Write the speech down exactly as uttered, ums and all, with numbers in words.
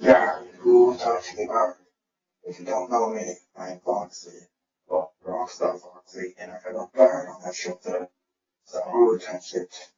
Yeah, who touched me back? If you don't know me, I'm Foxy, or Rockstar Foxy, and I have a bird on my shoulder. So who touched it?